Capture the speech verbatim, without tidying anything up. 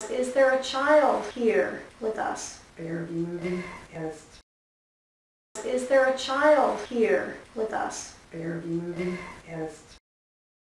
Is there a child here with us? Bear be moving. Yes. Is there a child here with us? Bear be moving. Yes.